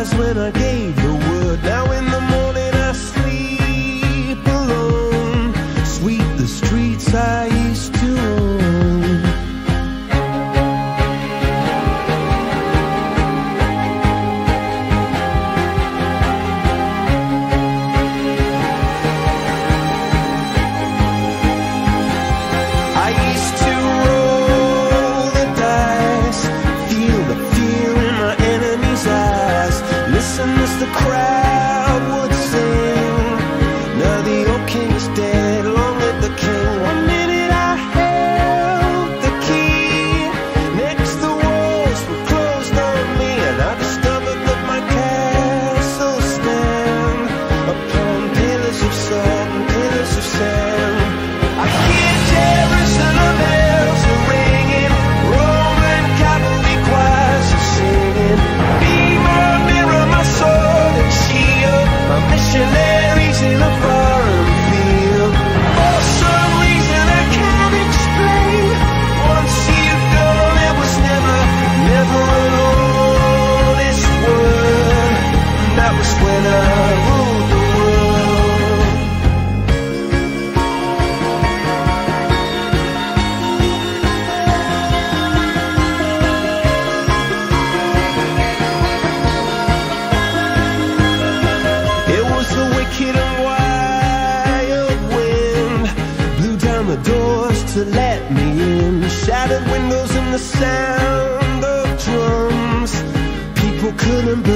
stars when I gave the word. Now in the morning I sleep alone. Sweep the streets I used to own. I used to roll the dice, feel the fear in my enemy's eyes, listen as the crowd would sing. Now the old king is dead, long live the king. One minute I held the key, next the walls were closed on me, and I discovered that my castle stand upon pillars of salt and pillars of sand. I hear Jerusalem bells are ringing, Roman cavalry choirs are singing. Be my mirror, my sword and shield, my missionaries in a foreign field. For some reason I can't explain, once you've gone it was never, never an honest word. And that was when I ruled the world. It was a wicked and wild wind, blew down the doors to let me in, shattered windows and the sound of drums. People couldn't believe